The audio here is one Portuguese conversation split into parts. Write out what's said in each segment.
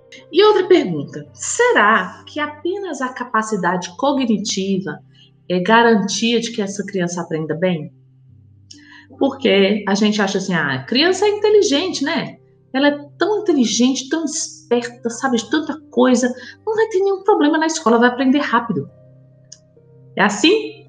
E outra pergunta, será que apenas a capacidade cognitiva é garantia de que essa criança aprenda bem? Porque a gente acha assim, a criança é inteligente, né? Ela é tão inteligente, tão esperta, sabe de tanta coisa, não vai ter nenhum problema na escola, vai aprender rápido. É assim?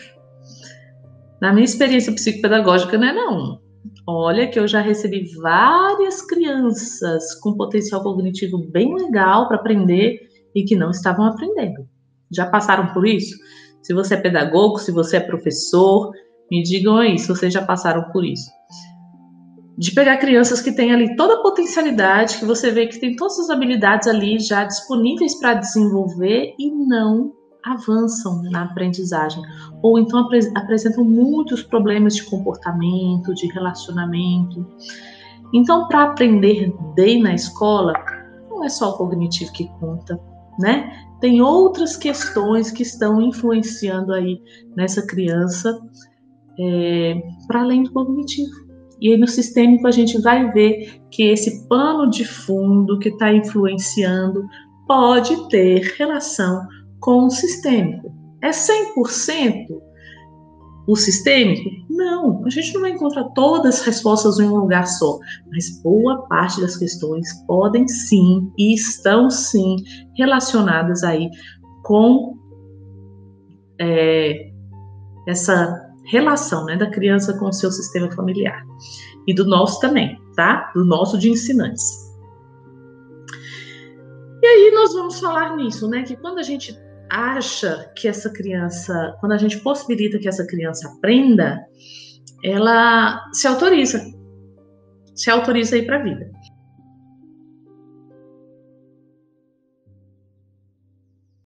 Na minha experiência psicopedagógica, não é não. Olha que eu já recebi várias crianças com potencial cognitivo bem legal para aprender e que não estavam aprendendo. Já passaram por isso? Se você é pedagogo, se você é professor, me digam aí se vocês já passaram por isso. De pegar crianças que têm ali toda a potencialidade, que você vê que tem todas as habilidades ali já disponíveis para desenvolver e não avançam na aprendizagem, ou então apresentam muitos problemas de comportamento, de relacionamento. Então, para aprender bem na escola, não é só o cognitivo que conta, né? Tem outras questões que estão influenciando aí nessa criança, para além do cognitivo. E aí no sistêmico a gente vai ver que esse pano de fundo que está influenciando pode ter relação com o sistêmico. É 100% o sistêmico? Não, a gente não vai encontrar todas as respostas em um lugar só, mas boa parte das questões podem sim e estão sim relacionadas aí com essa relação, né, da criança com o seu sistema familiar. E do nosso também, tá? Do nosso de ensinantes. E aí nós vamos falar nisso, né? Que quando a gente acha que essa criança, quando a gente possibilita que essa criança aprenda, ela se autoriza aí para a vida.